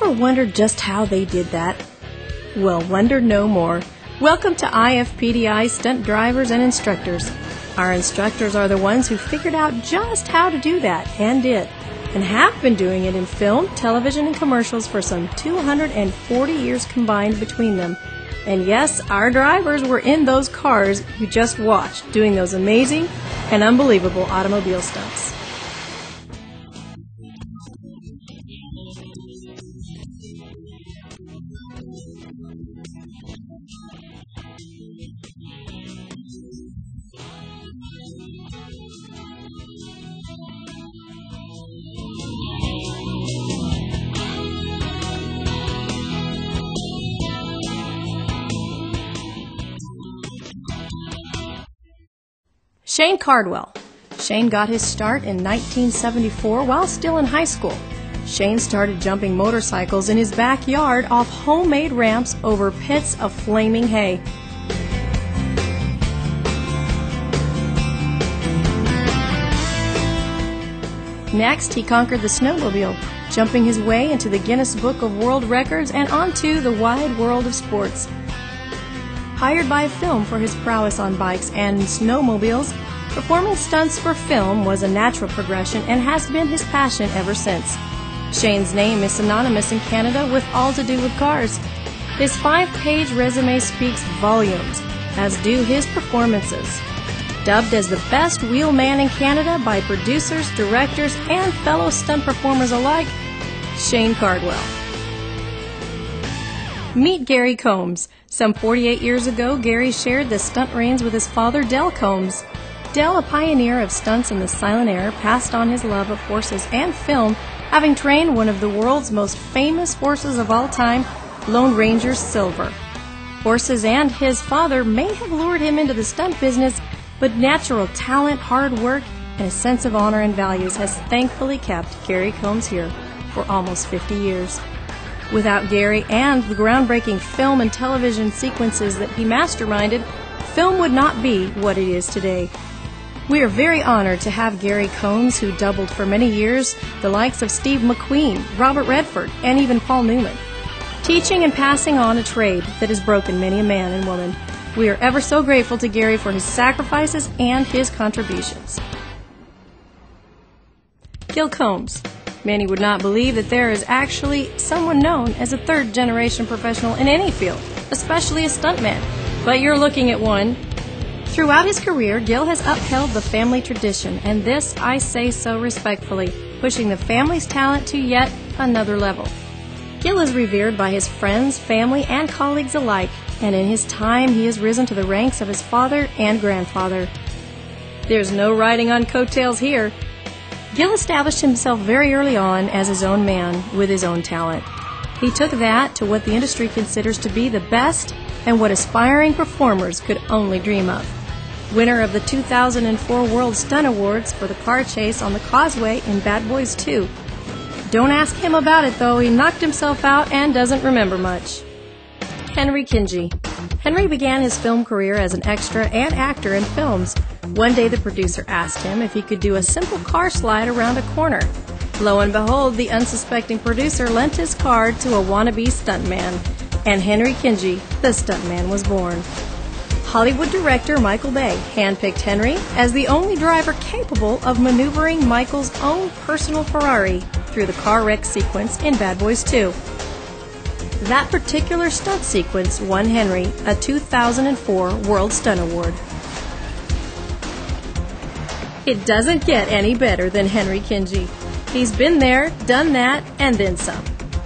Ever wondered just how they did that? Well, wonder no more. Welcome to IFPDI Stunt Drivers and Instructors. Our instructors are the ones who figured out just how to do that, and did, and have been doing it in film, television, and commercials for some 240 years combined between them. And yes, our drivers were in those cars you just watched, doing those amazing and unbelievable automobile stunts. Shane Cardwell. Shane got his start in 1974 while still in high school. Shane started jumping motorcycles in his backyard off homemade ramps over pits of flaming hay. Next, he conquered the snowmobile, jumping his way into the Guinness Book of World Records and onto the wide world of sports. Hired by film for his prowess on bikes and snowmobiles, performing stunts for film was a natural progression and has been his passion ever since. Shane's name is synonymous in Canada with all to do with cars. His 5-page resume speaks volumes, as do his performances. Dubbed as the best wheelman in Canada by producers, directors, and fellow stunt performers alike, Shane Cardwell. Meet Gil Combs. Some 48 years ago, Gary shared the stunt reins with his father, Gil Combs. Gil, a pioneer of stunts in the silent era, passed on his love of horses and film, having trained one of the world's most famous horses of all time, Lone Ranger Silver. Horses and his father may have lured him into the stunt business, but natural talent, hard work, and a sense of honor and values has thankfully kept Gil Combs here for almost 50 years. Without Gary and the groundbreaking film and television sequences that he masterminded, film would not be what it is today. We are very honored to have Gil Combs, who doubled for many years the likes of Steve McQueen, Robert Redford, and even Paul Newman, teaching and passing on a trade that has broken many a man and woman. We are ever so grateful to Gary for his sacrifices and his contributions. Gil Combs. Many would not believe that there is actually someone known as a third-generation professional in any field, especially a stuntman. But you're looking at one. Throughout his career, Gil has upheld the family tradition, and this I say so respectfully, pushing the family's talent to yet another level. Gil is revered by his friends, family, and colleagues alike, and in his time he has risen to the ranks of his father and grandfather. There's no riding on coattails here. Gil established himself very early on as his own man with his own talent. He took that to what the industry considers to be the best and what aspiring performers could only dream of. Winner of the 2004 World Stunt Awards for the car chase on the causeway in Bad Boys 2. Don't ask him about it though, he knocked himself out and doesn't remember much. Henry Kingi. Henry began his film career as an extra and actor in films. One day the producer asked him if he could do a simple car slide around a corner. Lo and behold, the unsuspecting producer lent his card to a wannabe stuntman, and Henry Kingi, the stuntman, was born. Hollywood director Michael Bay handpicked Henry as the only driver capable of maneuvering Michael's own personal Ferrari through the car wreck sequence in Bad Boys 2. That particular stunt sequence won Henry a 2004 World Stunt Award. It doesn't get any better than Henry Kingi. He's been there, done that, and then some.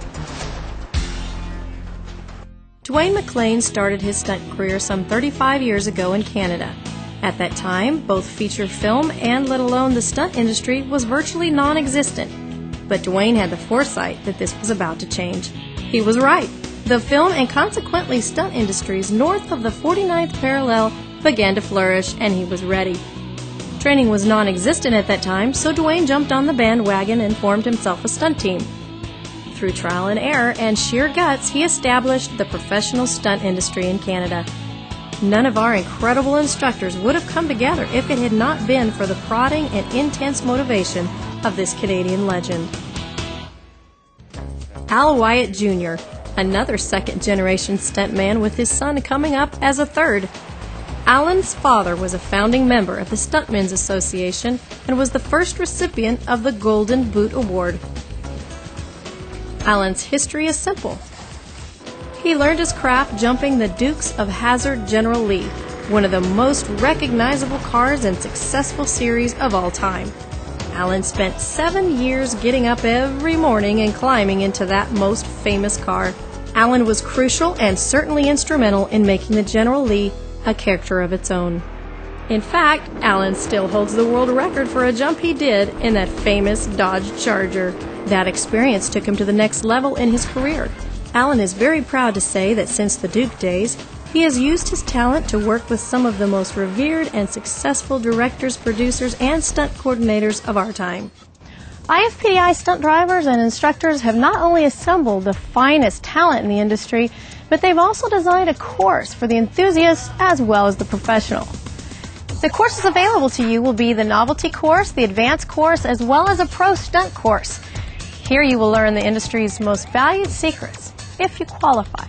Dwayne McLean started his stunt career some 35 years ago in Canada. At that time, both feature film and let alone the stunt industry was virtually non-existent. But Dwayne had the foresight that this was about to change. He was right. The film and consequently stunt industries north of the 49th parallel began to flourish, and he was ready. Training was non-existent at that time, so Dwayne jumped on the bandwagon and formed himself a stunt team. Through trial and error and sheer guts, he established the professional stunt industry in Canada. None of our incredible instructors would have come together if it had not been for the prodding and intense motivation of this Canadian legend. Al Wyatt Jr., another second-generation stuntman with his son coming up as a third. Alan's father was a founding member of the Stuntmen's Association and was the first recipient of the Golden Boot Award. Alan's history is simple. He learned his craft jumping the Dukes of Hazzard General Lee, one of the most recognizable cars and successful series of all time. Alan spent 7 years getting up every morning and climbing into that most famous car. Alan was crucial and certainly instrumental in making the General Lee a character of its own. In fact, Alan still holds the world record for a jump he did in that famous Dodge Charger. That experience took him to the next level in his career. Alan is very proud to say that since the Duke days, he has used his talent to work with some of the most revered and successful directors, producers, and stunt coordinators of our time. IFPDI stunt drivers and instructors have not only assembled the finest talent in the industry, but they've also designed a course for the enthusiasts as well as the professional. The courses available to you will be the novelty course, the advanced course, as well as a pro stunt course. Here you will learn the industry's most valued secrets, if you qualify.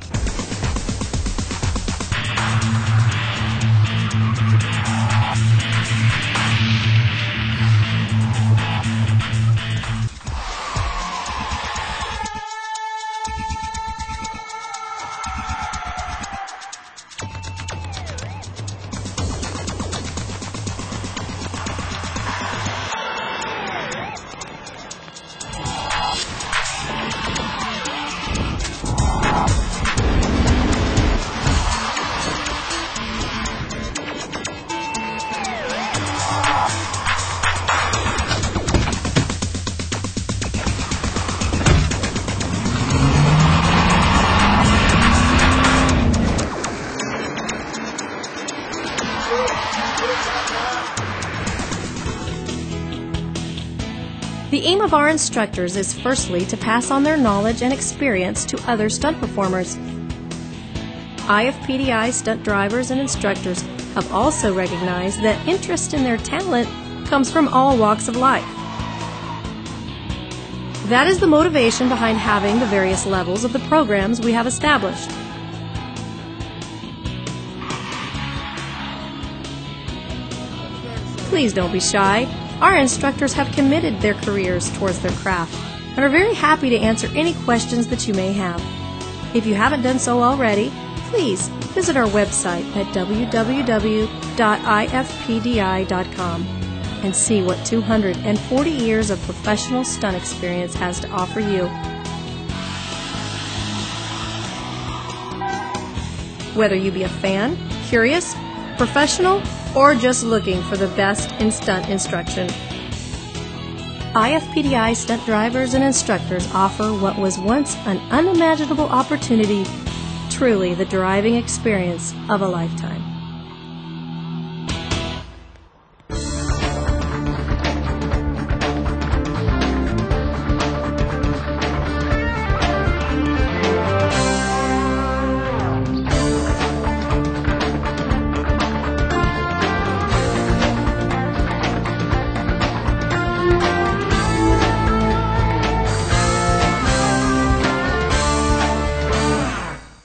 The aim of our instructors is firstly to pass on their knowledge and experience to other stunt performers. IFPDI stunt drivers and instructors have also recognized that interest in their talent comes from all walks of life. That is the motivation behind having the various levels of the programs we have established. Please don't be shy. Our instructors have committed their careers towards their craft and are very happy to answer any questions that you may have. If you haven't done so already, please visit our website at www.ifpdi.com and see what 240 years of professional stunt experience has to offer you. Whether you be a fan, curious, professional, or just looking for the best in stunt instruction, IFPDI stunt drivers and instructors offer what was once an unimaginable opportunity, truly the driving experience of a lifetime.